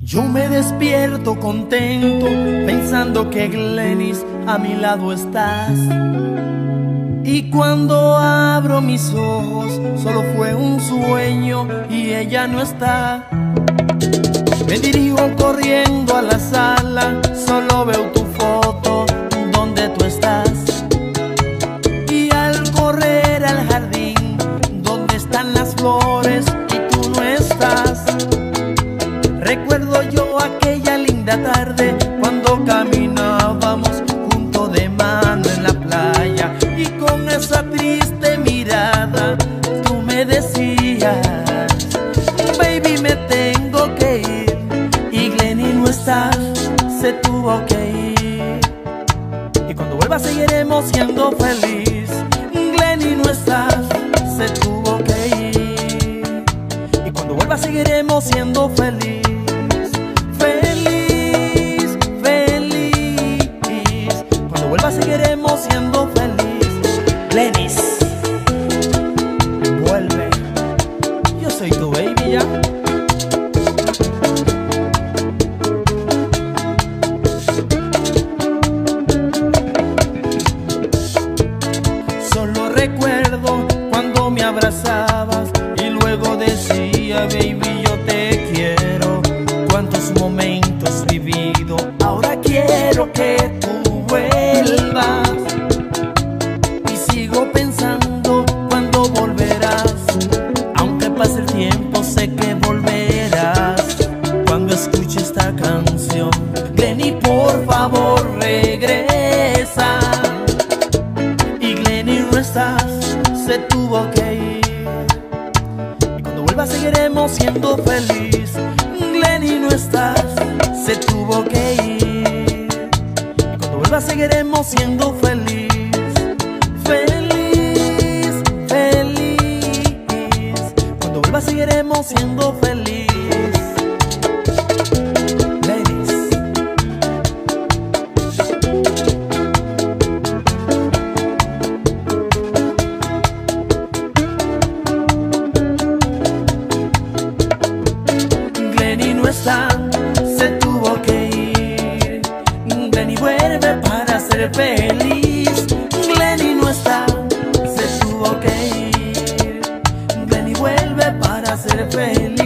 Yo me despierto contento pensando que Glenis a mi lado estás. Y cuando abro mis ojos solo fue un sueño y ella no está. Me dirijo corriendo a la sala, solo veo tu foto donde tú estás. Y al correr al jardín donde están las flores y tú no estás, recuerdo yo aquella linda tarde cuando caminábamos junto de mano en la playa. Y con esa triste mirada tú me decías: baby, me tengo que ir. Y Glenis no está, se tuvo que ir. Y cuando vuelva seguiremos siendo feliz. Glenis no está, se tuvo que ir. Y cuando vuelva seguiremos siendo feliz. Feliz, feliz. Cuando vuelva seguiremos siendo feliz. Glenis, vuelve. Yo soy tu baby ya. Solo recuerdo cuando me abrazabas y luego decía: baby, yo te quiero. Cuántos momentos vivido, ahora quiero que tú vuelvas. Y sigo pensando cuando volverás, aunque pase el tiempo sé que volverás. Cuando escuche esta canción, Glenis, por favor regresa. Y Glenis no estás, se tuvo que ir. Y cuando vuelva seguiremos siendo feliz. Glenis no estás, se tuvo que ir. Y cuando vuelva seguiremos siendo feliz. Feliz, feliz. Cuando vuelva seguiremos siendo feliz. Glenis. Glenis no está, se tuvo que ir. Glenis vuelve para ser feliz. Glenis no está, se tuvo que ir. Glenis vuelve para ser feliz.